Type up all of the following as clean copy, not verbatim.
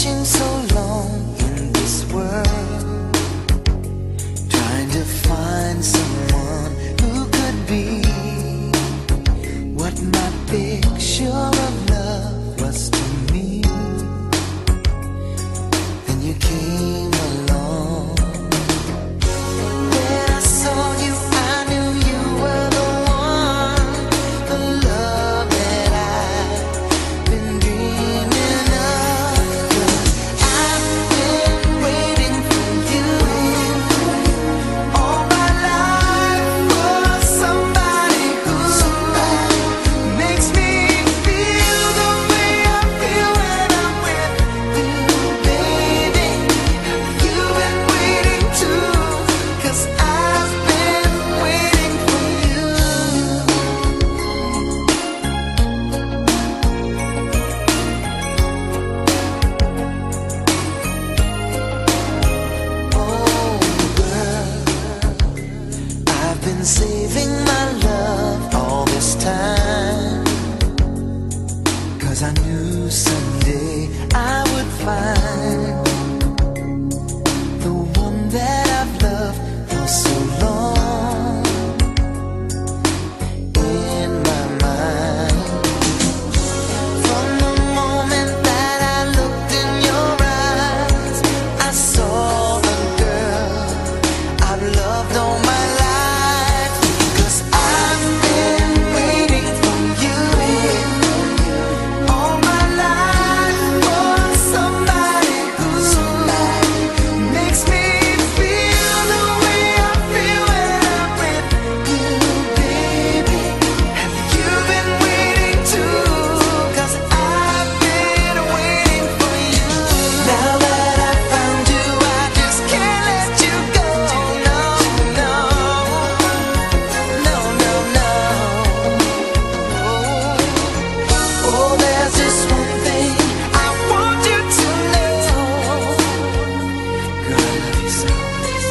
searching so long in this world, trying to find someone who could be what my picture of love was to me. Then you came along. When I saw you, I knew you were the one, the love that I've been dreaming of. 'Cause I've been waiting for you all my life, for somebody who makes me feel the way I feel when I'm with you, baby. You've been waiting too, 'cause I've been waiting for you. Oh girl, I've been saving my love all this time, 'cause I knew someday I would find the one that I've loved for so long in my mind. From the moment that I looked in your eyes, I saw the girl I've loved all my life. 'Cause I've been waiting for you all my life, for somebody who makes me feel the way I feel when I'm with you, baby. Have you been waiting too? 'Cause I've been waiting for you. Now that I found you, I just can't let you go. No, no, no, no, no. Oh, there's just one thing I want you to know. Girl, I love you so.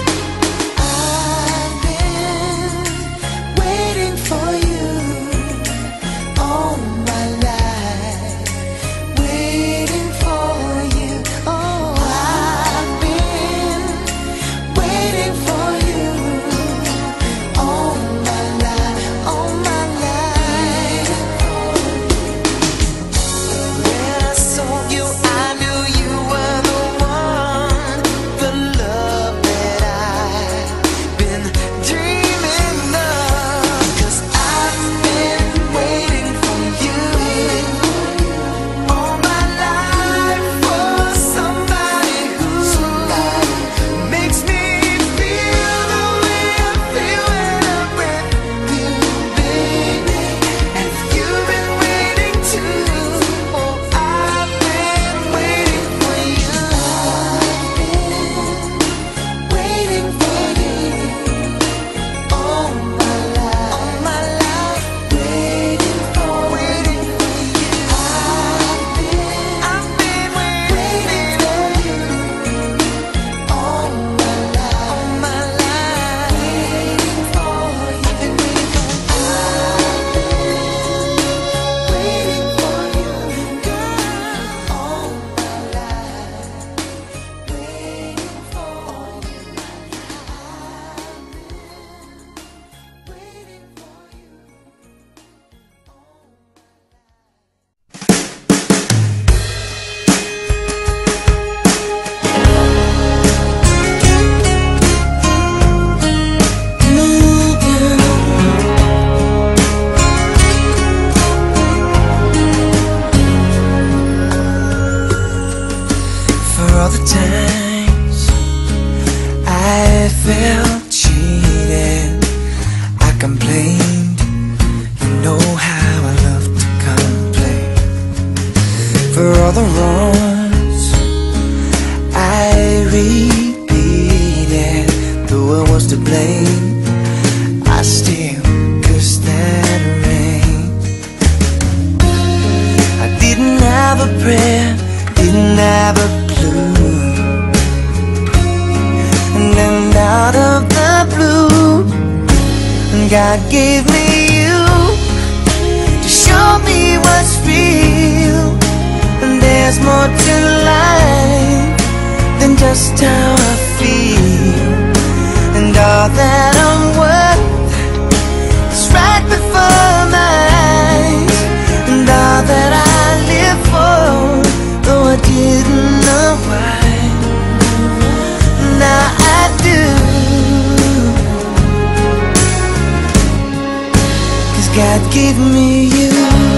I've been waiting for you all my life, waiting for you. Oh, I've been waiting for you all my life, all my life. When I saw you, I knew you were the one, the love that I've been dreaming of. 'Cause I've been waiting for you all my life, for somebody who makes me feel the way I feel when I'm with you, baby. And you've been waiting too. Oh, I've been waiting for you. I've been waiting for you all my life, waiting for you. I've been waiting for you all my life, waiting for you. I've been waiting for you, girl, all my life, waiting for you. Waiting for you. For all the times I felt cheated, I complained. You know how I love to complain. For all the wrongs I repeated, though I was to blame, I still cursed that rain. I didn't have a prayer, didn't have a clue, and then out of the blue, God gave me you to show me what's real. And there's more to life just how I feel, and all that I'm worth is right before my eyes, and all that I live for, though I didn't know why, now I do. 'Cause God gave me you.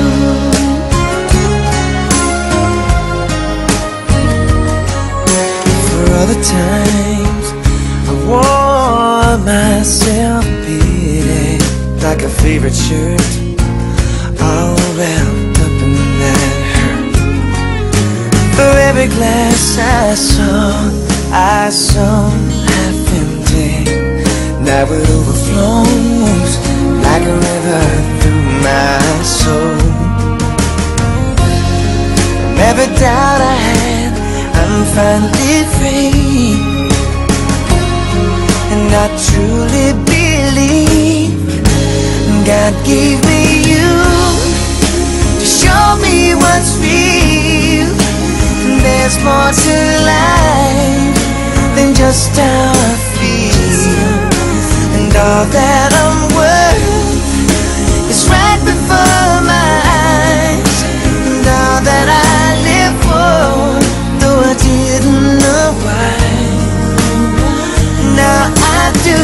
For all the times I wore myself beating like a favorite shirt, all wrapped up in that hurt. For every glass I saw half empty, now it overflows like a river through my soul. From every doubt I had, I'm finally free, and I truly believe God gave me you to show me what's real. There's more to life than just how I feel, and all that I'm worth is right before my eyes, and all that I live for, though I didn't know why, now I do.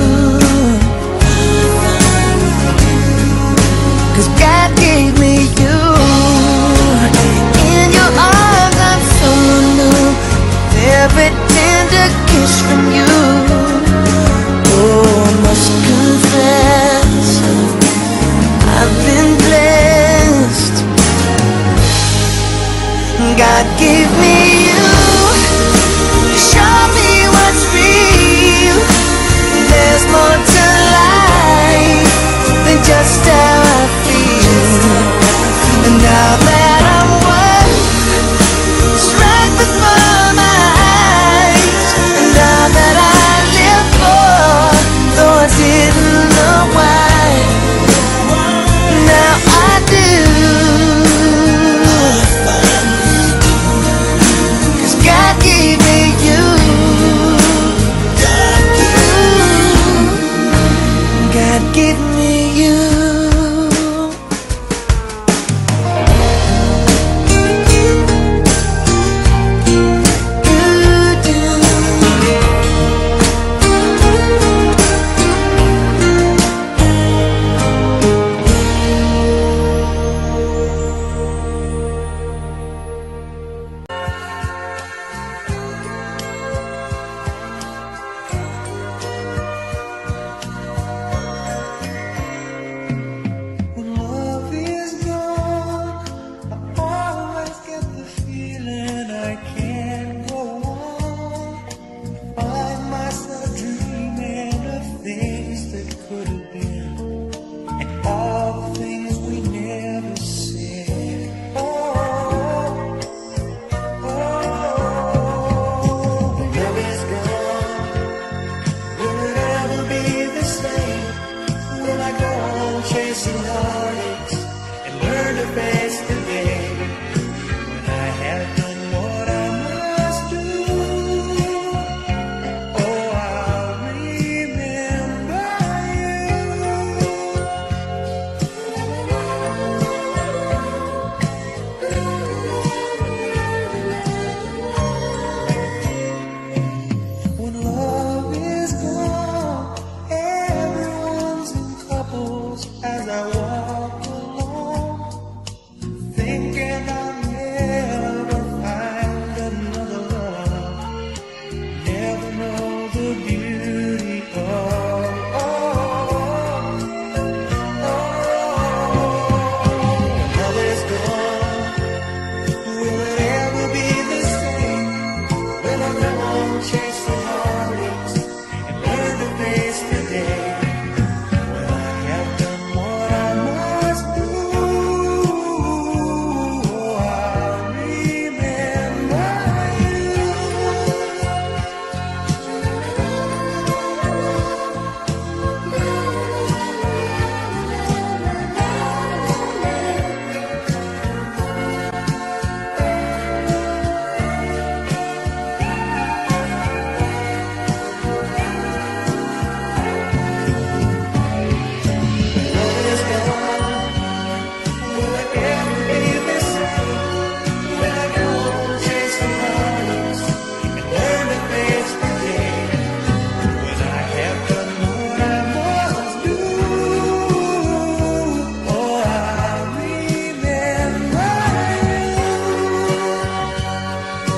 'Cause God gave me you. In your arms I'm so new, every tender kiss from you. Oh, I must confess, I've been blessed. God gave me you to show me what's real. There's more to life than just how I feel, and all that I'm worth is right before my eyes, and all that I live for, though I didn't know why, now I do.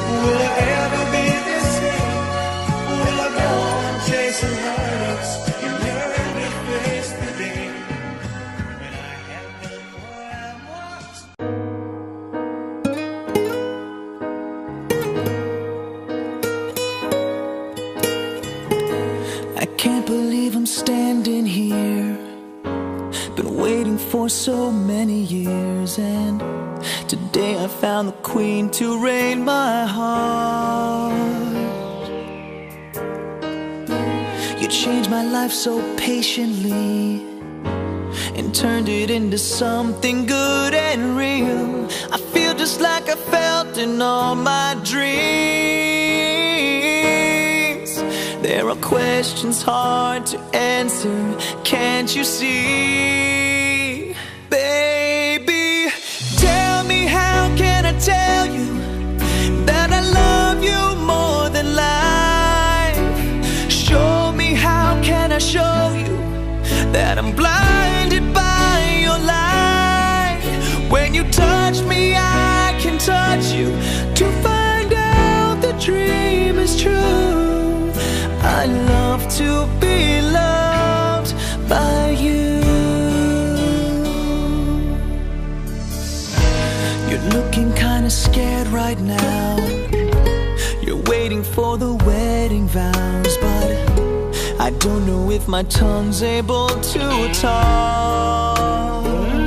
Will I ever be the same? Will I go on chasing heartaches and learn to face the day when I have done what I want? I can't believe I'm standing here. Been waiting for so many years, and today I found the queen to reign my heart. You changed my life so patiently and turned it into something good and real. I feel just like I felt in all my dreams. There are questions hard to answer, can't you see? Baby, tell me, how can I tell you that I love you more than life? Show me, how can I show you that I'm blinded by your light? When you touch me, I can touch you to find out the dream is true. I love to be loved by you. You're looking kinda scared right now. You're waiting for the wedding vows, but I don't know if my tongue's able to talk.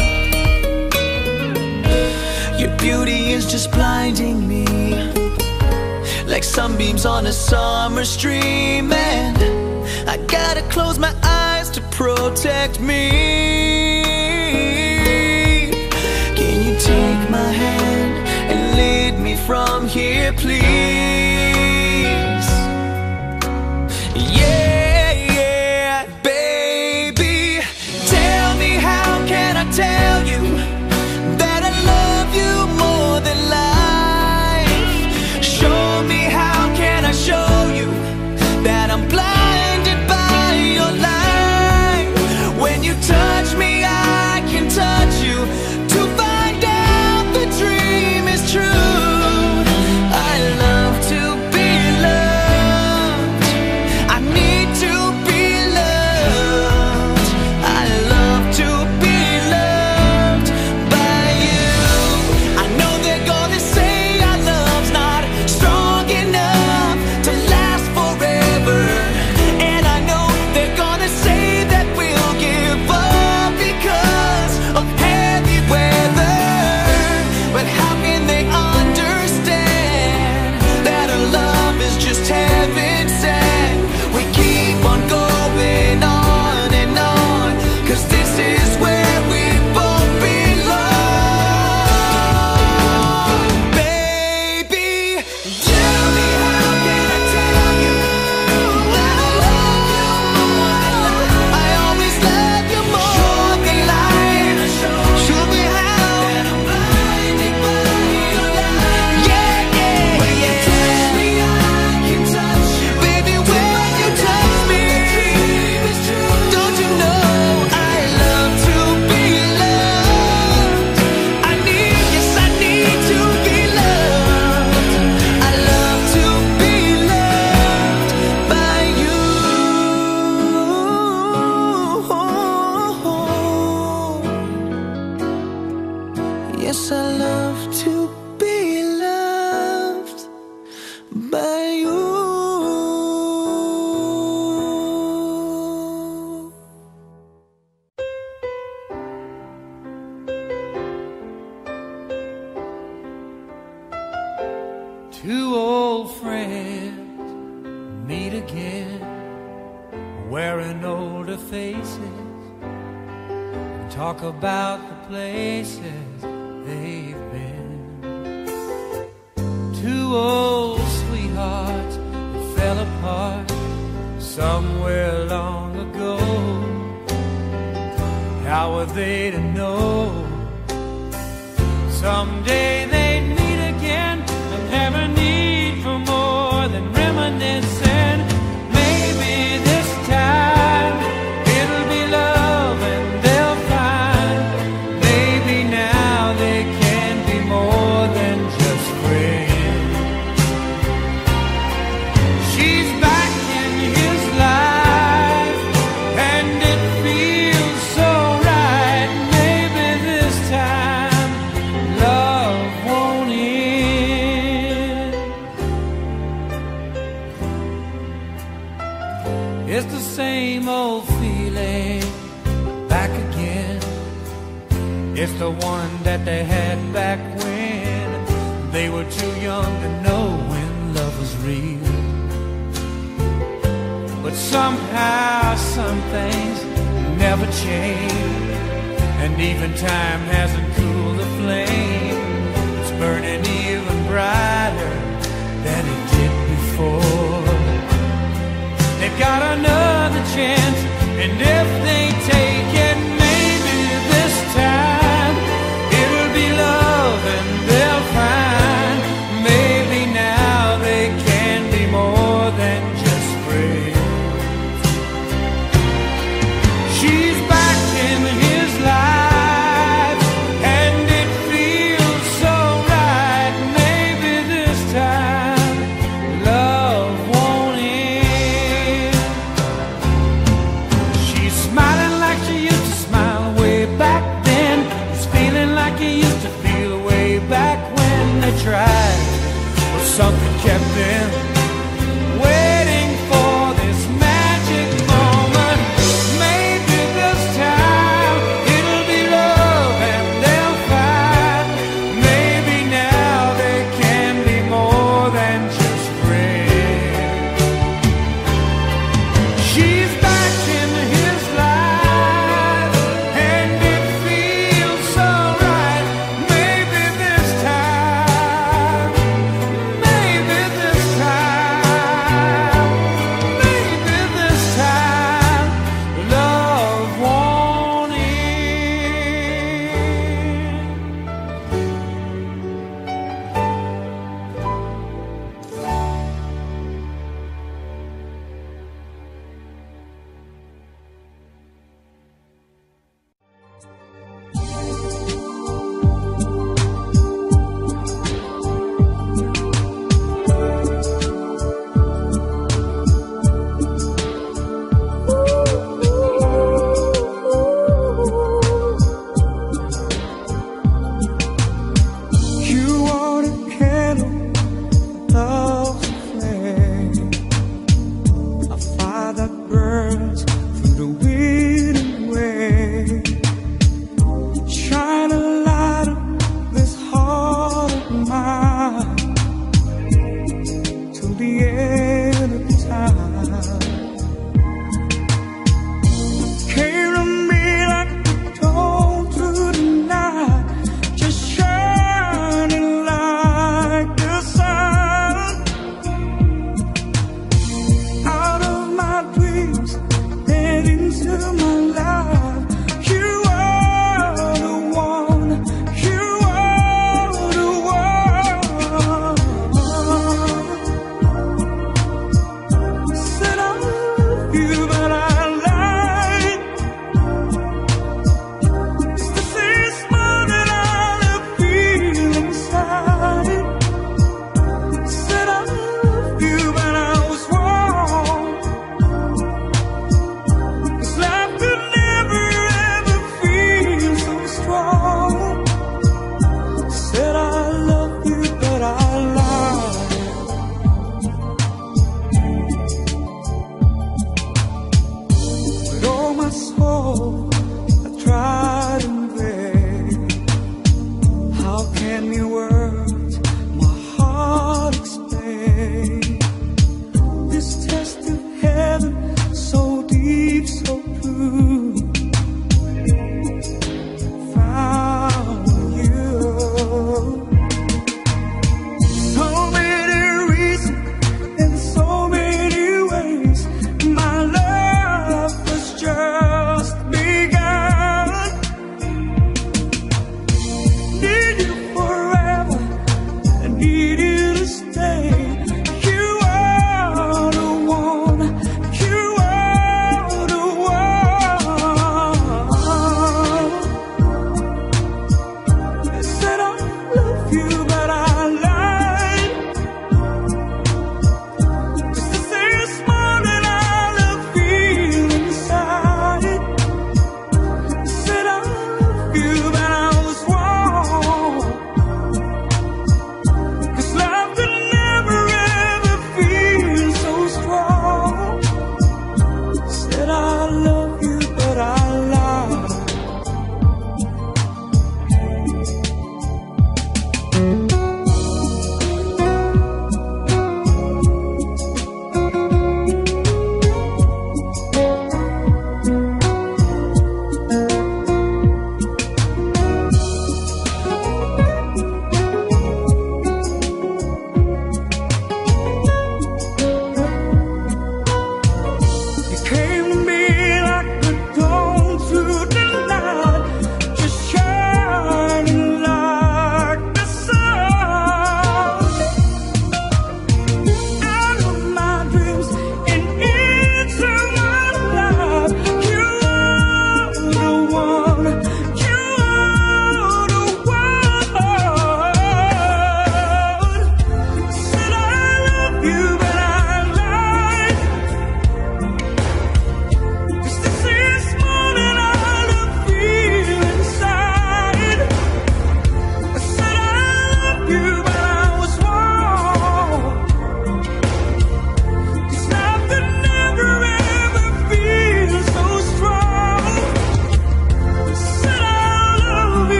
Your beauty is just blinding me, like sunbeams on a summer stream, and I gotta close my eyes to protect me. Can you take my hand and lead me from here, please? Yeah, yeah, baby, tell me, how can I tell you that I love you more than life? Show me, how can I show you that I'm blinded by your light? When you touch me, I can touch you to find out the dream is true. I love to be loved. I need to be loved. I love to be loved by you. I know they're gonna say our love's not strong enough to last forever, and I know they're gonna say that we'll give up because of heavy weather. But how can they understand that our love is just heaven sent? We keep on going on and on, 'cause this is where we both belong. Baby, tell me, how can I tell you that I love you more than life? I always love you more than life. Show me how that I'm blinded by your light. Yeah, yeah, when you touch me, I can touch you. Baby, when you touch me, don't you know I love to be loved? I need, yes, I need to be loved. I love to be loved by you. Yes, I love to be loved by you. Two old friends meet again, wearing older faces, and talk about the places they've been. Two old sweethearts that fell apart somewhere long ago. How were they to know someday they'd meet again and have a need for more than reminiscing? Maybe this time it'll be love and they'll find maybe now they can be more than just friends. It's the same old feeling back again. It's the one that they had back when they were too young to know when love was real. But somehow some things never change, and even time hasn't cooled the flame. It's burning even brighter than it did before. They've got another chance, and if they take it, maybe this time it'll be love and they'll find maybe now they can be more than just friends. She's back in his life, and it feels so right. Maybe this time love won't end. She's smiling like she used to smile way back then. He's feeling like he used to feel way back when they tried. But something kept them waiting for this magic moment. Maybe this time it'll be love and they'll find maybe now they can be more than just friends. She's back in his life, and it feels so right. Maybe this time, maybe this time, maybe this time, love won't end. You are the candle of the flame, a fire that burns through the wind and wave. Shine a light up this heart of mine till the end of time. Came to me like the dawn through the night, just shining like the sun. Out of my dreams and into my life, you are the one, you are the one.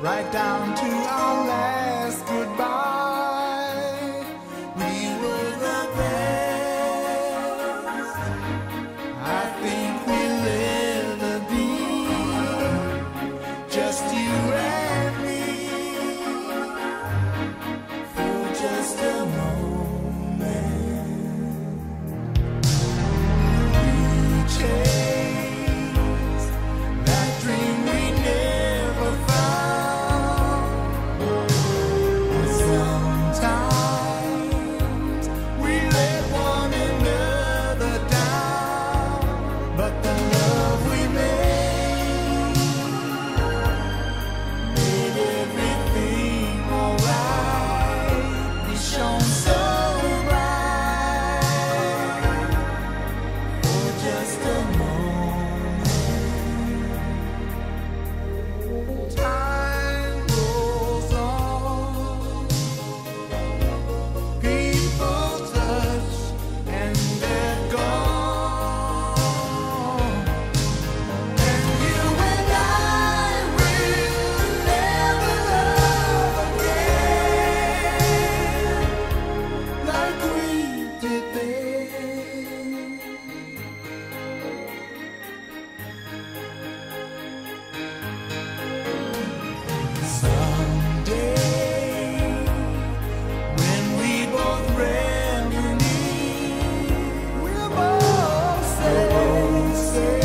right down to our last goodbye. We were the best. I think we'll ever be, just you and me, for just a moment. We chased that dream we never found. Sometimes we let one another down, but the love we made everything alright. We shone so bright for just a moment. Time rolls on, people touch and they're gone, and you and I will never love again like we did then. Someday, when we both reminisce, we'll both say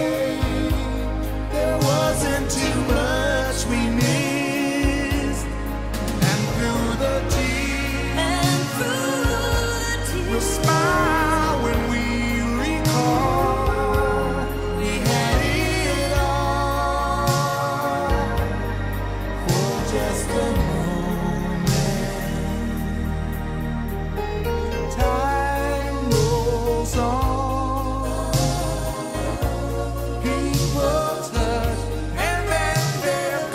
there wasn't too much we missed, and through the tears, we'll smile when we recall we had it all for just a moment. Time rolls on, people touch and then they're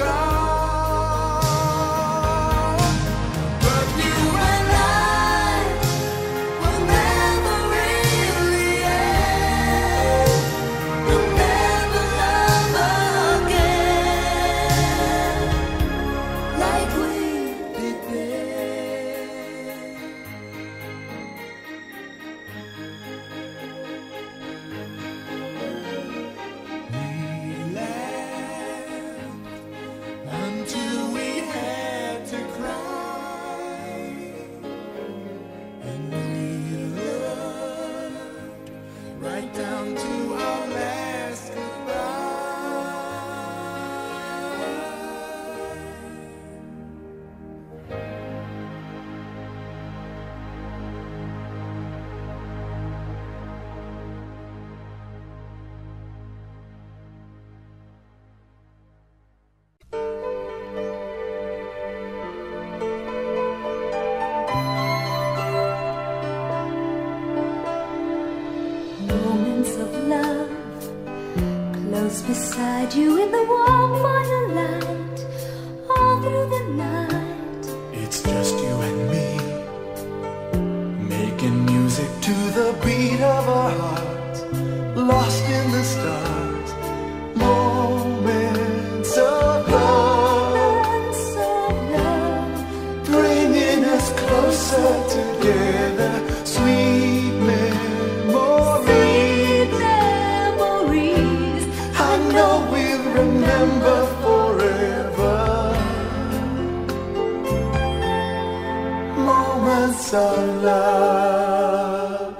gone, but you and I will never really end. We'll never love again like we did then. We laughed until we had to cry, and we loved right down to our last goodbye. Moments of love, close beside you in the warm firelight, all through the night. It's just you and me, making music to the beat of our hearts, lost in the stars. Moments of love, Moments of love, bringing us closer together. Sweet memories, memories. I know we'll remember forever. Moments of love.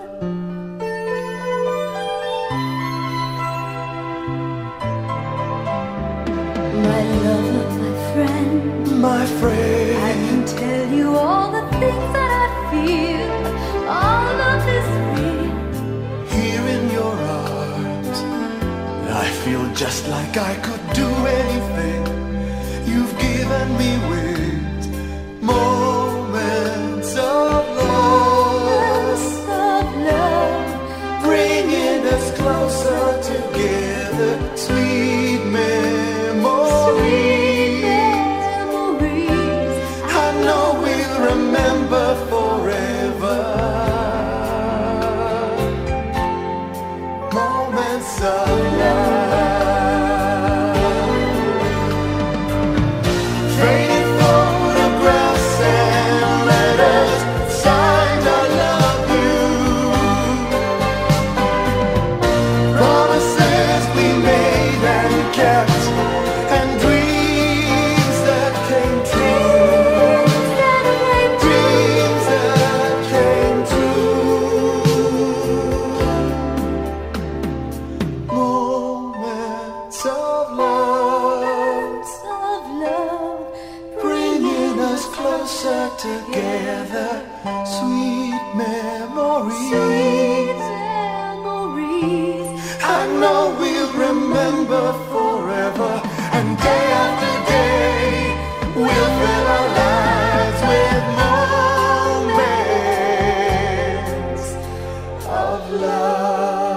My lover, my friend, My I friend, can tell you all the things that I feel. All of this real. here in your arms, I feel just like I could do anything. You've given me wings. Moments of love, Of love, bringing us closer together. Sweet memories, memories. I know we'll remember forever. Moments of love. closer together. Sweet memories. Sweet memories. I know we'll remember forever. And day after day, we'll fill our lives with moments of love.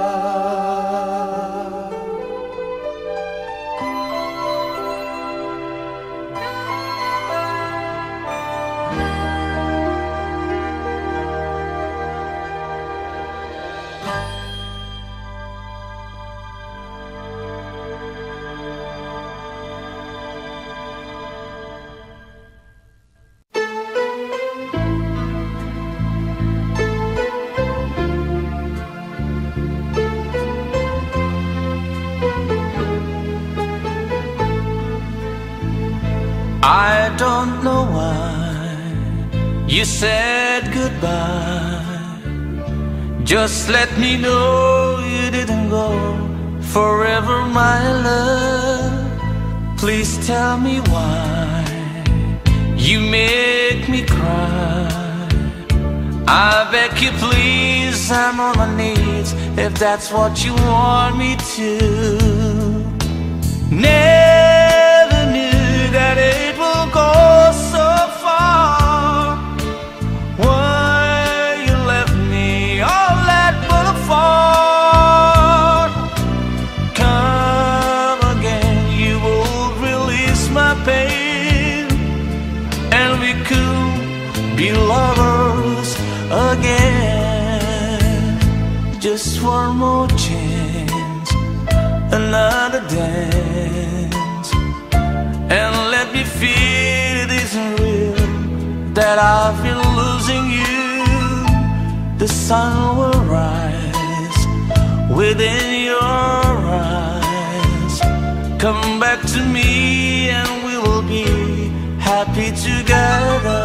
I don't know why you said goodbye. Just let me know you didn't go forever, my love. Please tell me why you make me cry. I beg you please, I'm on my knees if that's what you want me to. Never knew that it will go so far. Why you left me all that but apart? Come again, you will release my pain, and we could be lovers again. Just one more chance, another dance, and let me feel it isn't real, that I've been losing you. The sun will rise within your eyes. Come back to me and we will be happy together.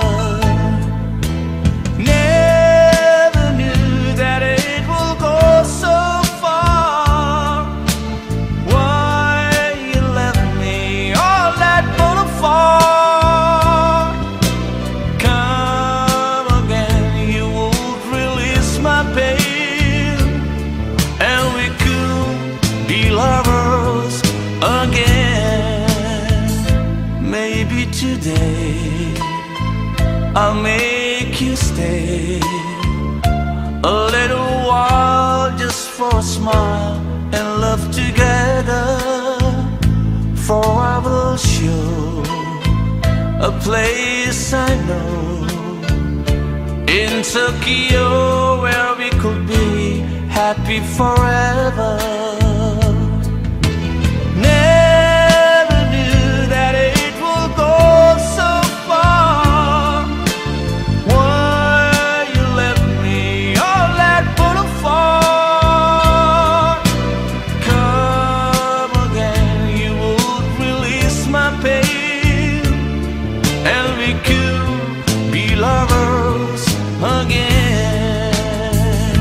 Never knew that it will go so far. Why you left me all that but apart? Come again, you would release my pain, and we could be lovers again. Maybe today I'll make you stay a little while, just for a smile and love together. For I will show a place I know in Tokyo where we could be happy forever. Never knew that it will go so far. Why you left me all that but apart? Come again, you would release my pain, and we could be lovers again.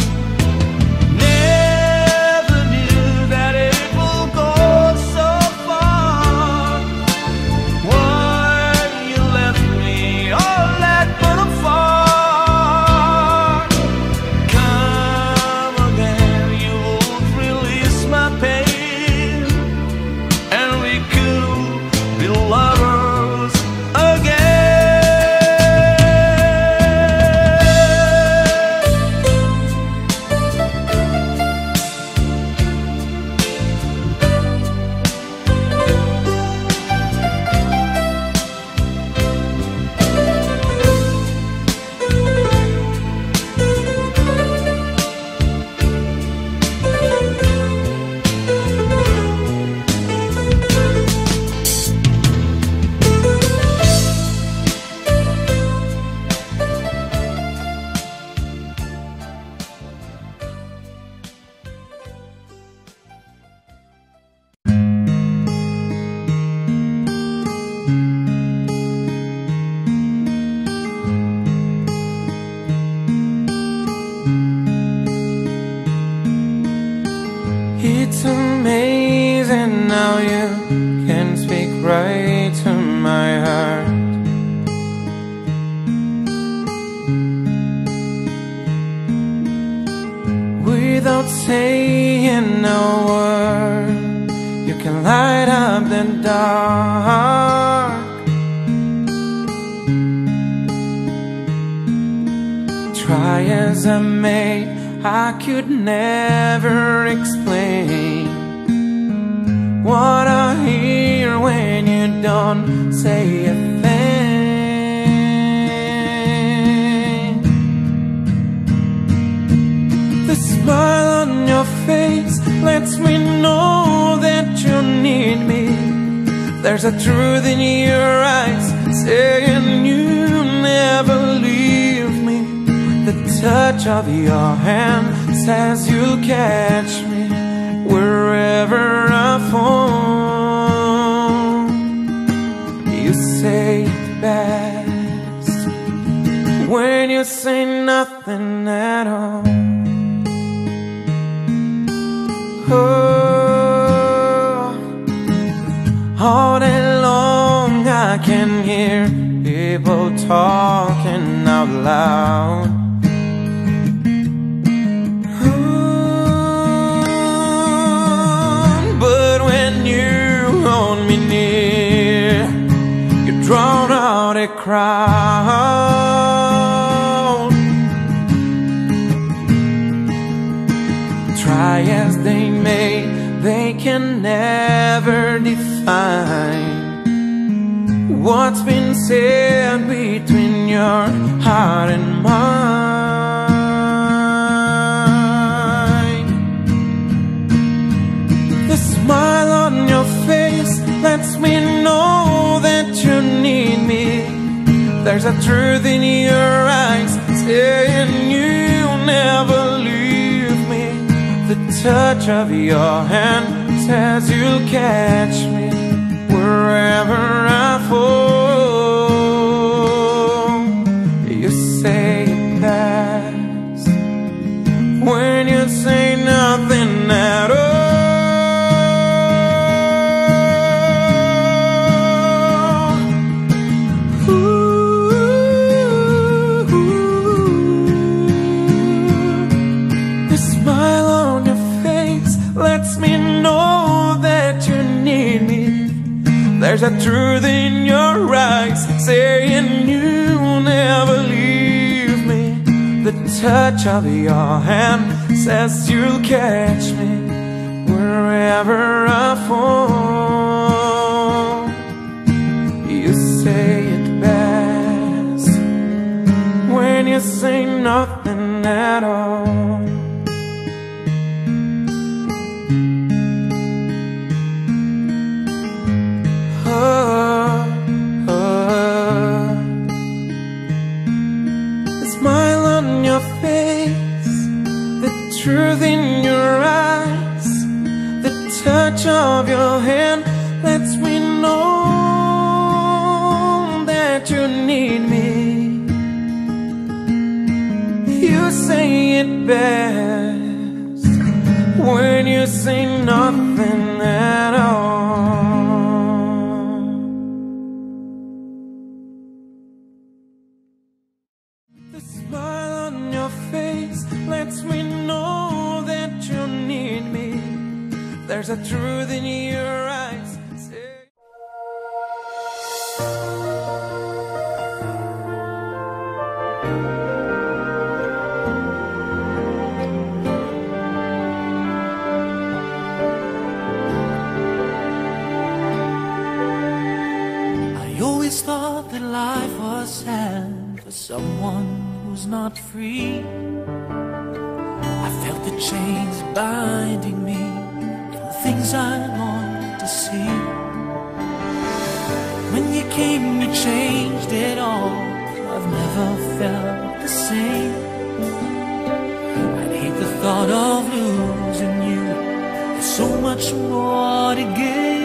Never knew that it will go so far. Why you left me all that but apart? Come again, you would release my pain, and we could be lovers again. light up the dark. Try as I may, I could never explain what I hear when you don't say a thing. The smile on your face lets me know that you need me. There's a truth in your eyes saying you never leave me. The touch of your hand says you'll catch me wherever I fall. You say it best when you say nothing at all. Oh, all day long I can hear people talking out loud. But when you hold me near, you drown out a crowd. Try as they may, they can never define what's been said between your heart and mine. The smile on your face lets me know that you need me. There's a truth in your eyes saying you'll never leave me. The touch of your hand says you'll catch me wherever I fall. You say it best when you say nothing at all. The smile on your face lets me know that you need me. There's a truth in your eyes saying you'll never leave me. The touch of your hand says you'll catch me wherever I fall. You say it best when you say nothing at all. Truth in your eyes, the touch of your hand lets me know that you need me. You say it best when you say nothing at all. The smile on your face lets me know that you need me. There's a truth in your eyes. I always thought that life was sad for someone who's not free. I felt the chains binding me from the things I longed to see. When you came, you changed it all. I've never felt the same. I'd hate the thought of losing you. There's so much more to gain.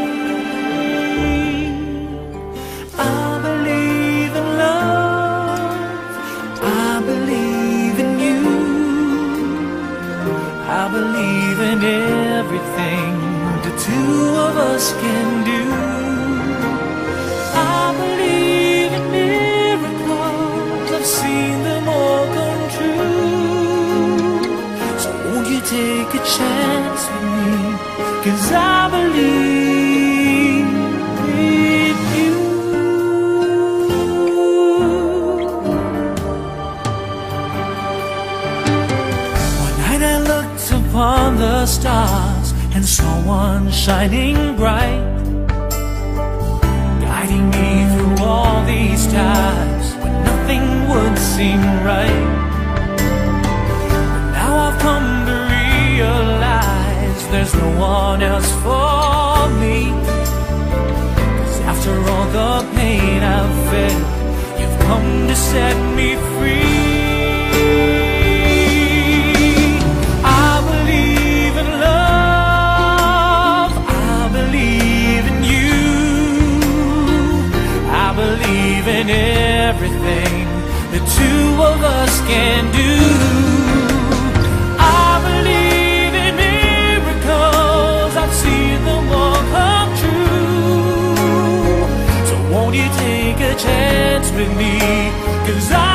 I believe in love. I believe in you. I believe in everything the two of us can do. I believe in miracles, I've seen them all come true. So won't you take a chance with me? 'Cause I believe stars and saw one shining bright, guiding me through all these times when nothing would seem right. But now I've come to realize there's no one else for me, 'cause after all the pain I've felt, you've come to set me free. I believe in love, I believe in you, I believe in everything the two of us can do. I believe in miracles, I've seen them all come true. So won't you take a chance with me, 'cause I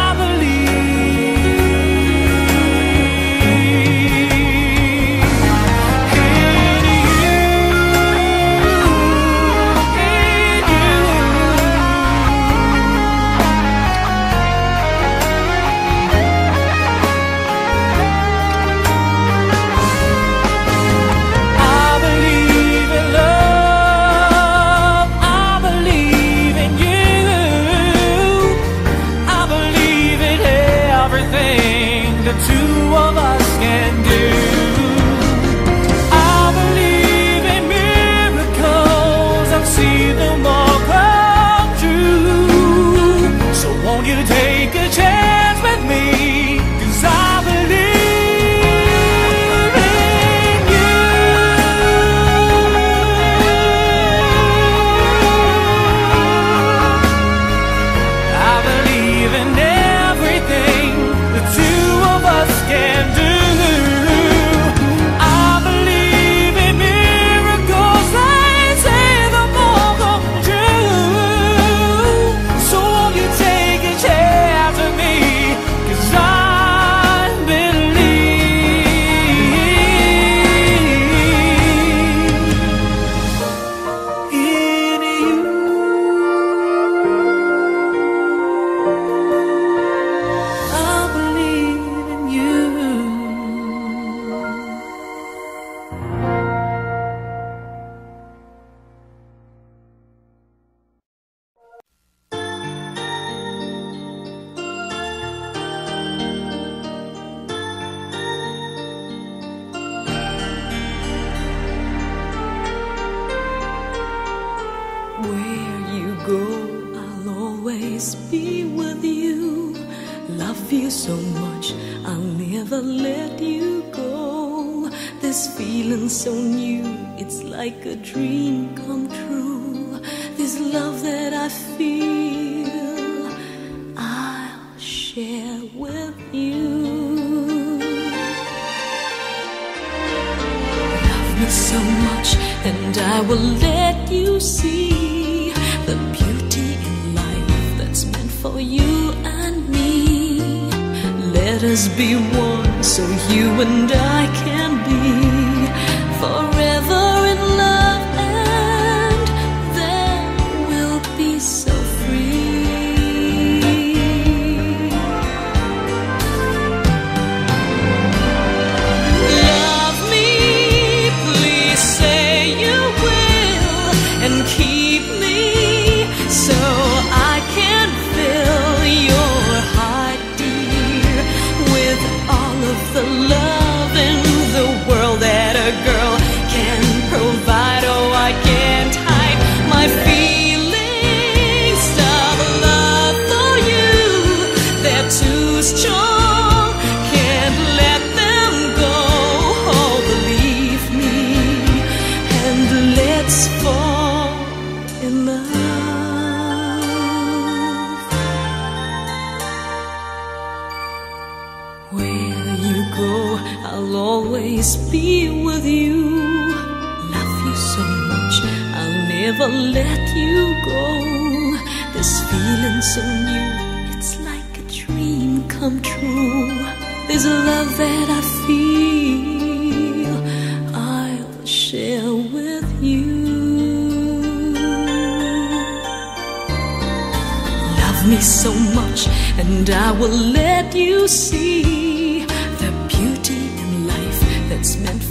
me so much, and I will let you see the beauty in life that's meant for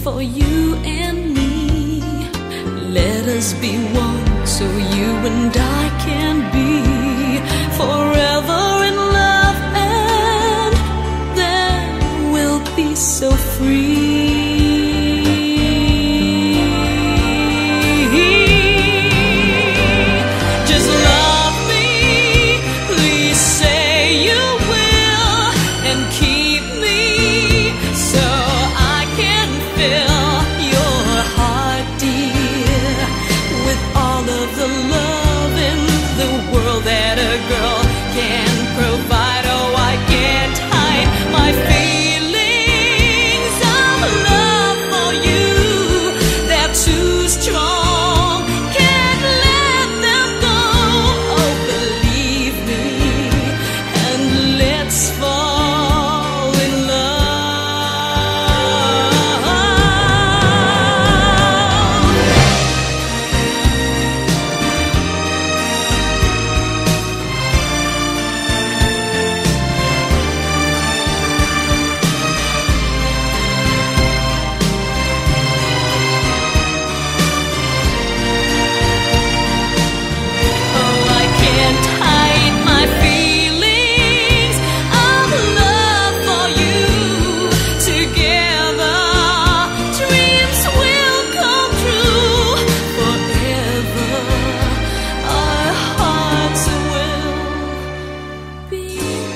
for you and me. Let us be one so you and I can be forever in love, and then we'll be so free. Just love me, please say you will, and keep me so I can fill your heart, dear, with all of the love in the world that a girl can provide. Oh, I can't hide my feelings of love for you. They're too strong, can't let them go. Oh, believe me, and let's fall in love. Oh, I can't hide my feelings of love for you. Together, dreams will come true. Forever, our hearts will be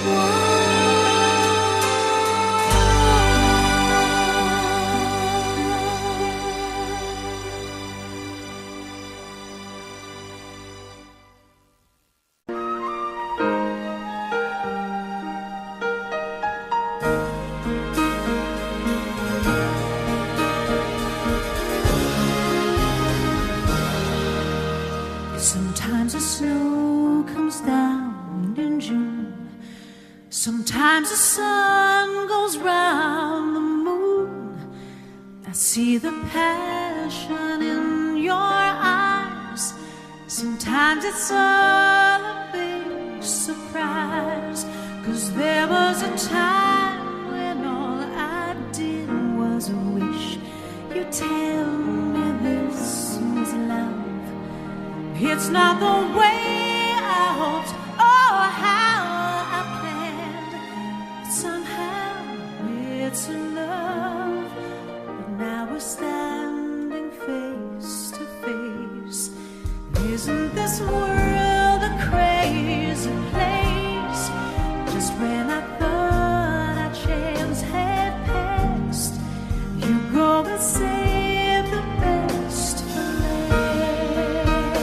Sometimes the snow comes down in June. Sometimes the sun goes round the moon. I see the passion in your eyes. Sometimes it's all a big surprise, 'cause there was a time when all I did was wish you'd tell me this was love. It's not the way I hoped or how I planned, but somehow it's enough. But now we're standing face to face. Isn't this world a crazy place? Just when I thought our chance had passed, you go and save the best for last.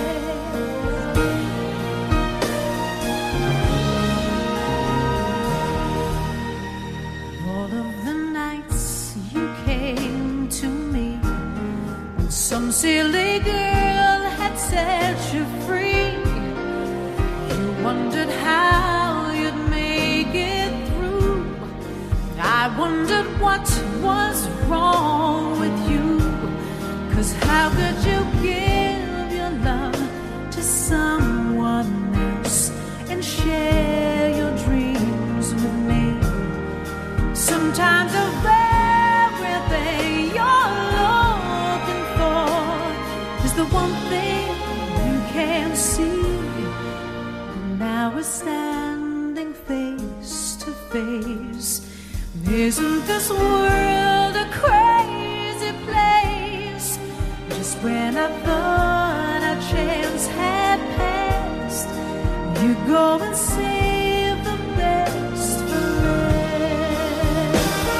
All of the nights you came to me, and some silly girl had set you free. You wondered how you'd make it through. I wondered what was wrong with you, 'cause how could you give your love to someone else and share your dreams with me? Sometimes the very thing you're looking for is the one thing you can't see. And now we're standing face to face. Isn't this world a crazy place? Just when I thought our chance had passed, you go and save the best for last.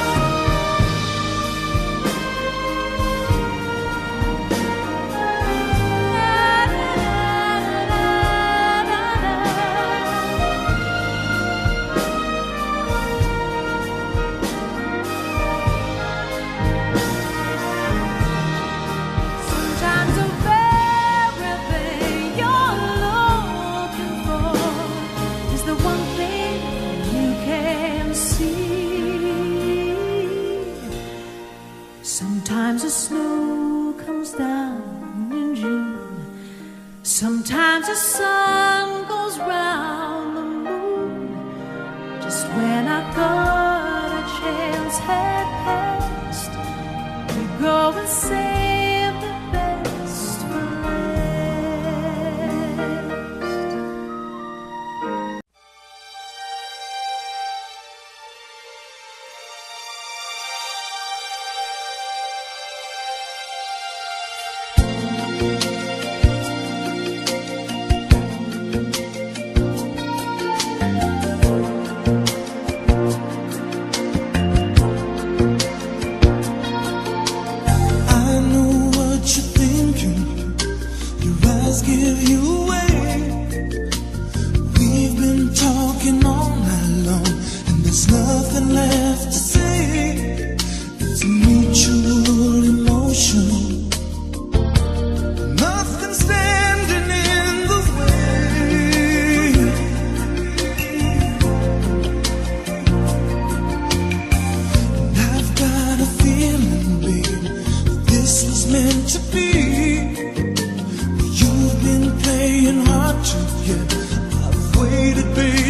Sometimes the very thing you're looking for is the one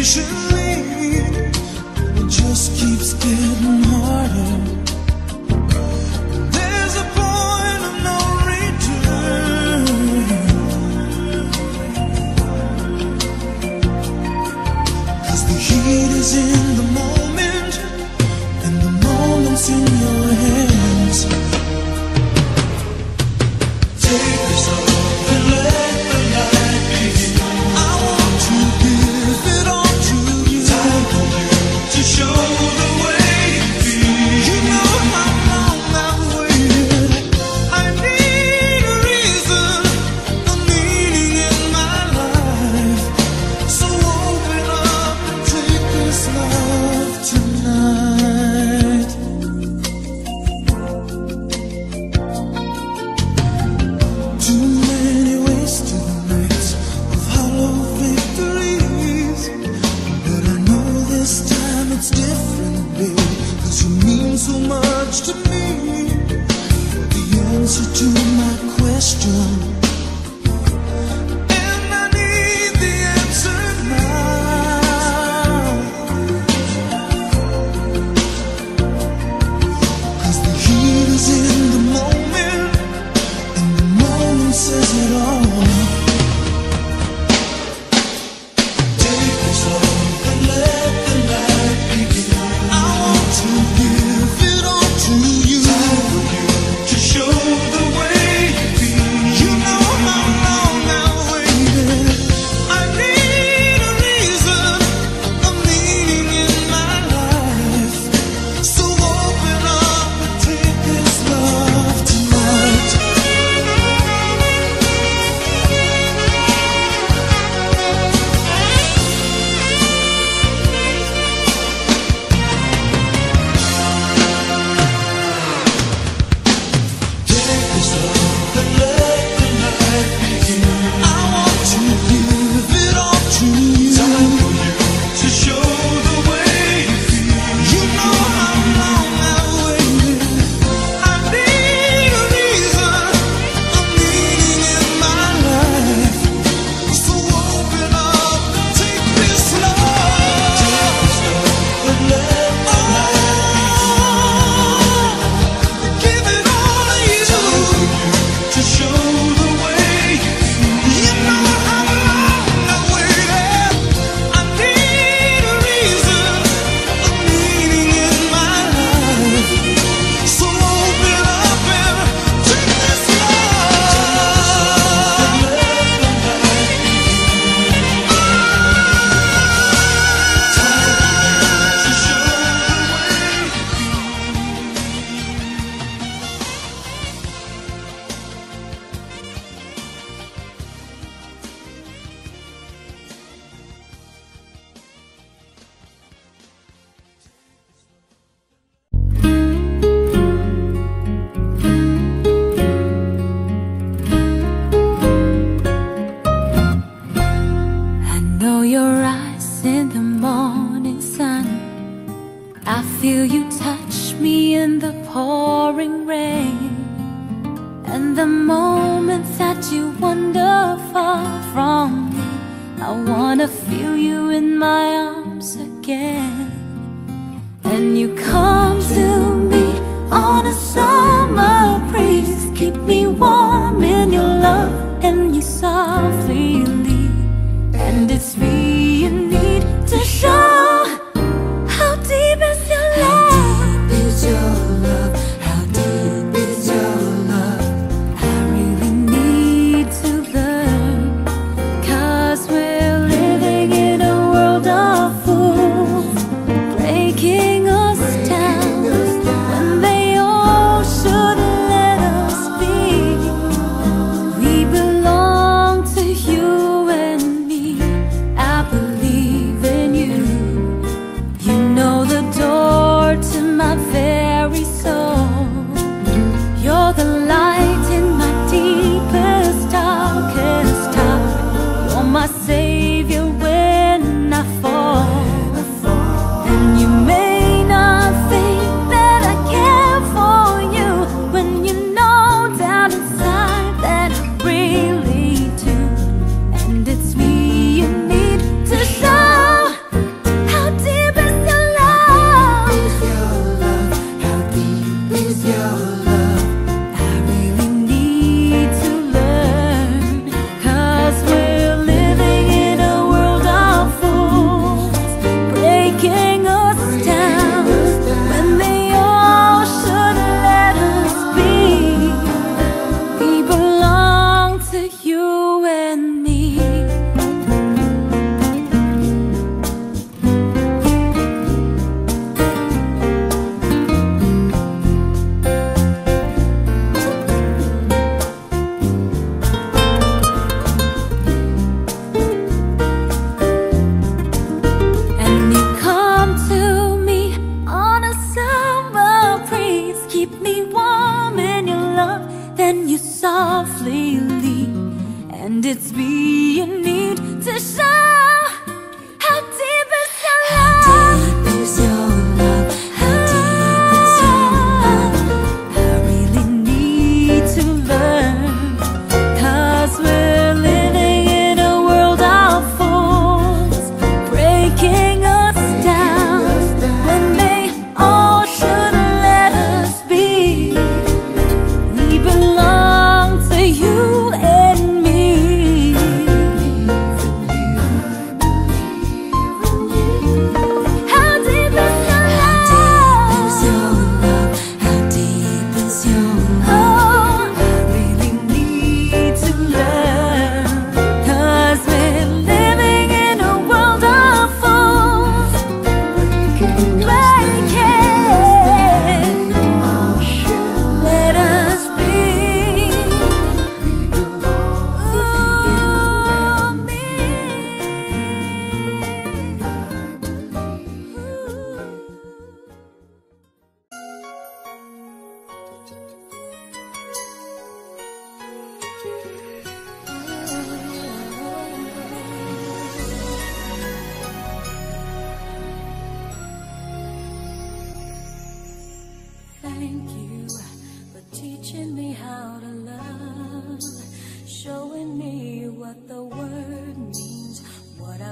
patiently. It just keeps getting harder. There's a point of no return. 'Cause the heat is in the moment, and the moment's in your hands. Take this off and let the night begin. I want to give it all to you. Time for you to show the way you feel. You know how long I've waited. I need a reason, a meaning in my life. So open up and take this love tonight. Too many wasted nights of hollow victories, but I know this time it's different, babe. 'Cause you mean so much to me. The answer to my question, and I need the answer now. 'Cause the heat is in the moment, and the moment says it all. Take this off and let the night begin. I want to give it all to you. Time for you to show the way you feel. You know how long I've waited. I need a reason, a meaning in my life. So open up and take this love tonight. Take this off and let the night begin. I want to give it all to you. Time for you to show the way you feel. You know how long I've waited. I need a reason, a meaning in my life. So open up and take this love. Take this love and let the night begin. Give it all to you. Time for you to show the way you feel. You know how long I've waited. I need a reason, a meaning in my life. So open up and take this love. And let the night begin. Time to show the way. I know your eyes in the morning sun. I feel you touch me in the pouring rain. And the moment that you wander far from me, I wanna feel you in my arms again. And you come to me on a summer breeze, keep me warm in your love, and you softly leave. And it's me you need to show. How deep is your love? How deep is your love? How deep is your love? I really need to learn, 'cause we're living in a world of fools, breaking us down when they all should let us be. We belong to you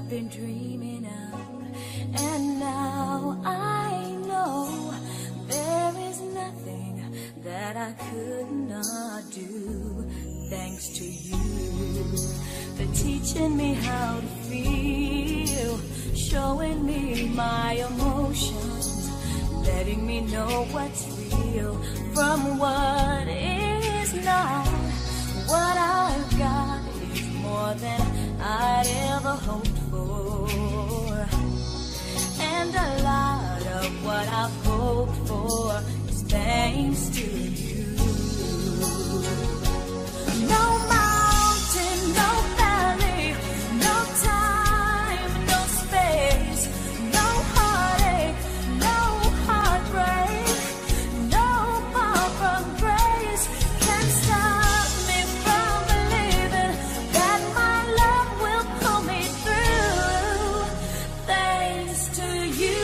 I've been dreaming of. And now I know there is nothing that I could not do. Thanks to you for teaching me how to feel, showing me my emotions, letting me know what's real from what is not. What I've got is more than I'd ever hoped for, and a lot of what I've hoped for is thanks to you. No mountain, no valley, no time, no space, no heartache, no heartbreak, no far from grace can stop me from believing that my love will pull me through. Thanks to you.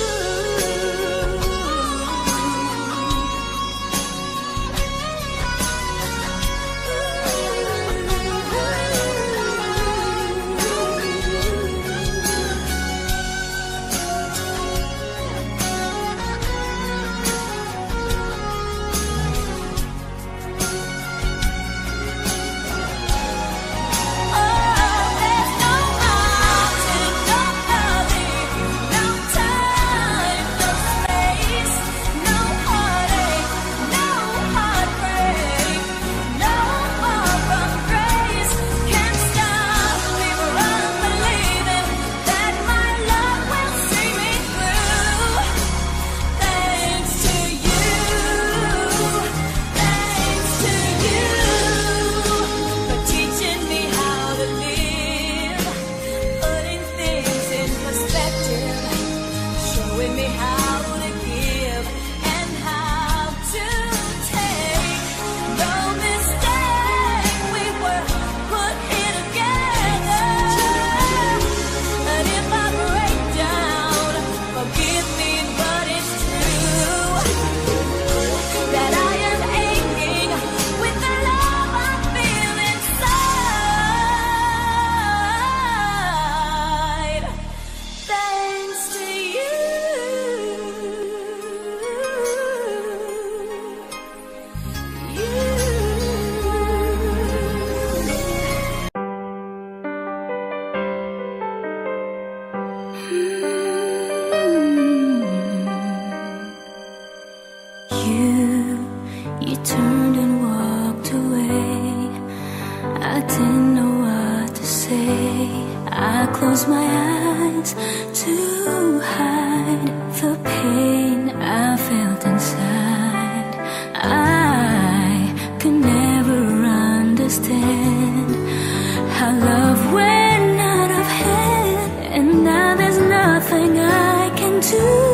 You turned and walked away. I didn't know what to say. I closed my eyes to hide the pain I felt inside. I could never understand how love went out of hand, and now there's nothing I can do.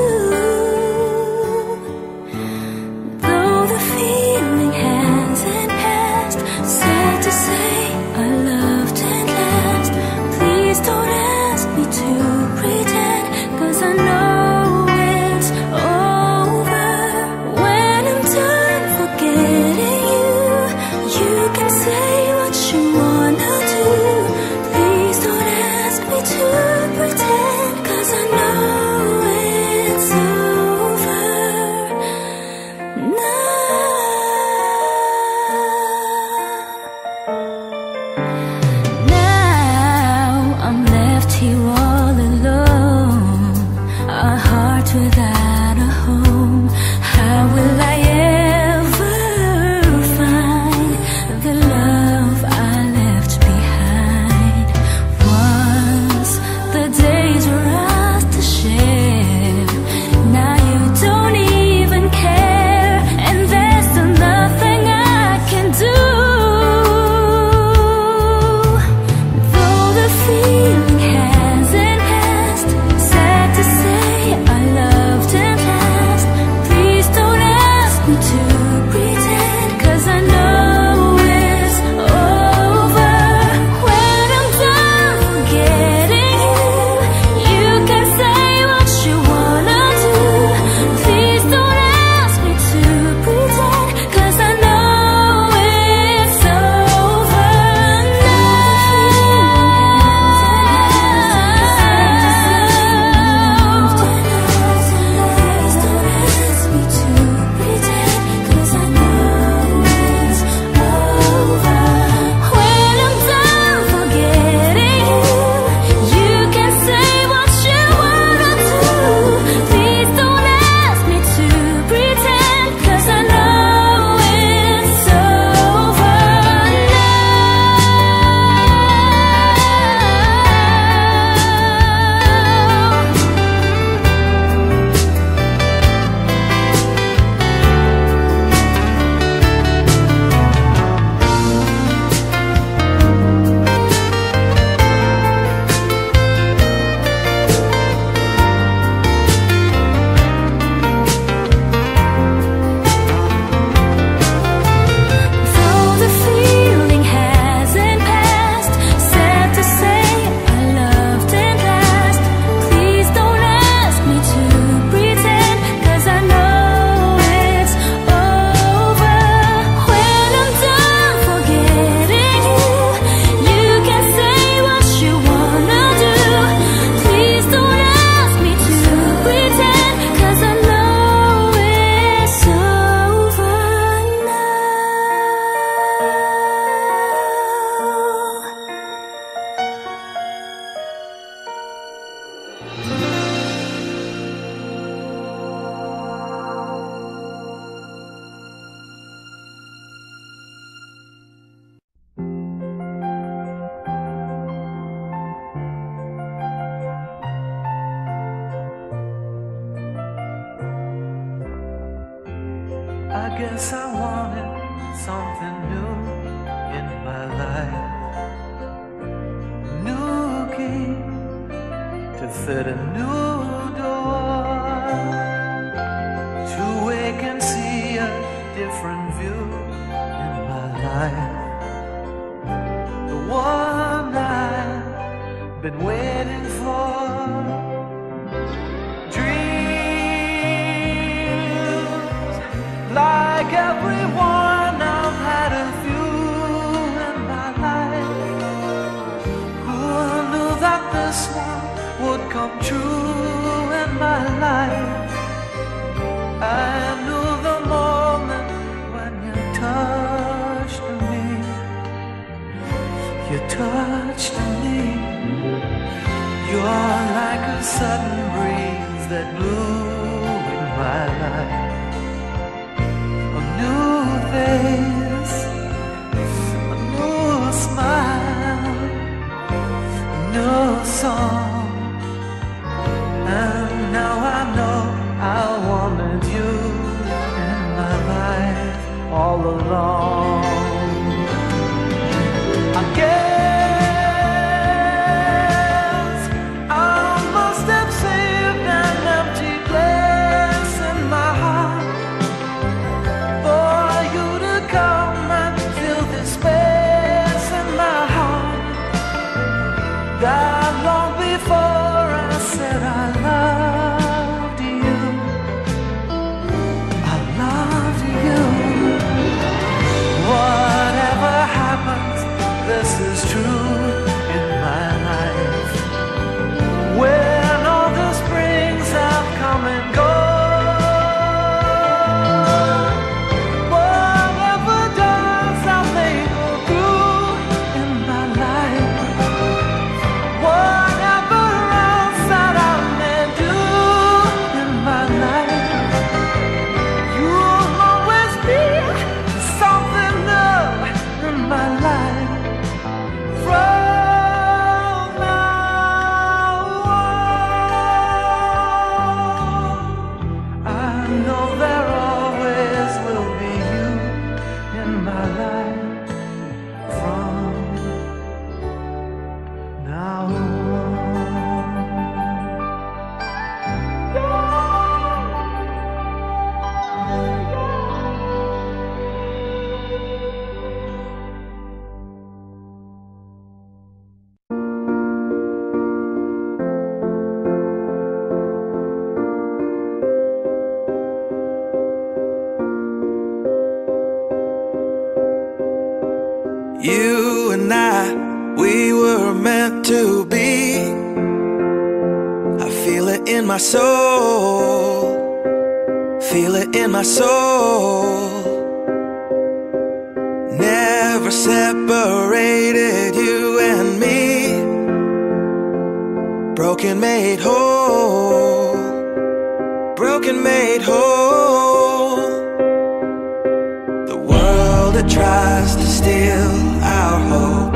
Without a home, how will I ever find the love I left behind? Once the days were ours to share, now you don't even care, and there's still nothing I can do. Though the feeling hasn't passed, sad to say I loved it. I guess I wanted something new in my life. New key to fit a new door, to wake and see a different view in my life. The one I've been waiting for. Like everyone, I've had a few in my life. Who knew that this one would come true in my life? I knew the moment when you touched me. You touched me. You're like a sudden breeze that blew in my life. New face, a new smile, a new song. And now I know I wanted you in my life all along. I guess I must have saved an empty place in my heart. Come and fill this space in my heart. That long before I said I loved you. I loved you. Whatever happens, this is true in my life. When all the springs have come and gone, you and I, we were meant to be. I feel it in my soul, feel it in my soul. Never separated, you and me. Broken made whole, broken made whole. The world that tries to steal our hope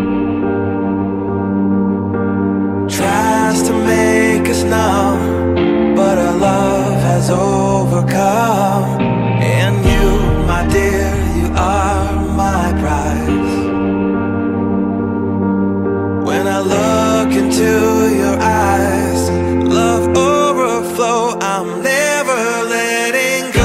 tries to make us numb, but our love has overcome. And you, my dear, you are my prize. When I look into your eyes, love overflow, I'm never letting go.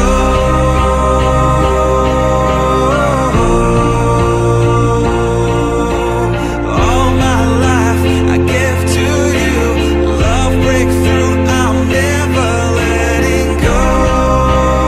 Go.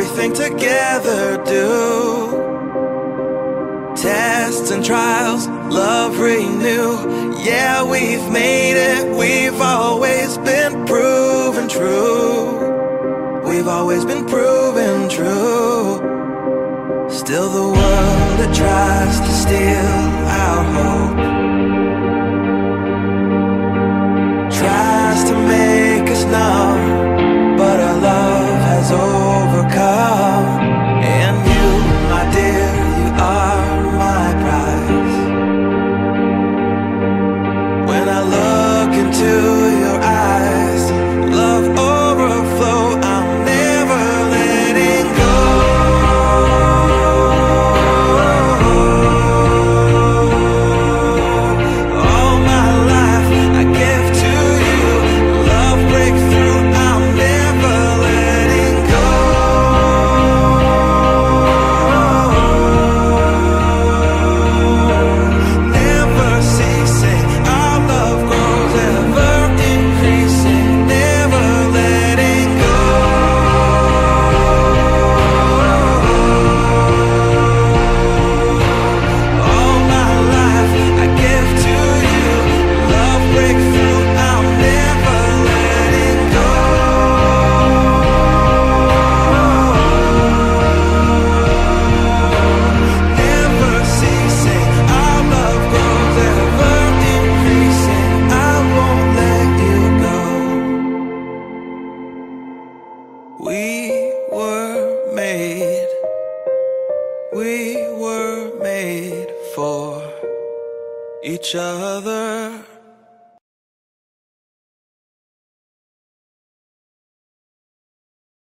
everything together do. Tests and trials, love renew. Yeah, we've made it, we've always been proven true. We've always been proven true. Still the world, it tries to steal our hope, tries to make us numb, but our love has overcome. And you, my dear, you are my prize. When I look into your eyes, love overflow, I'm never letting go. All my life I give to you, love breakthrough, I'm never letting go. Never ceasing, our love grows, ever increasing, never letting go. All my life I give to you, love breakthrough, I'm never letting go. Never ceasing, our love grows, ever increasing, I won't let you go. We were made for each other.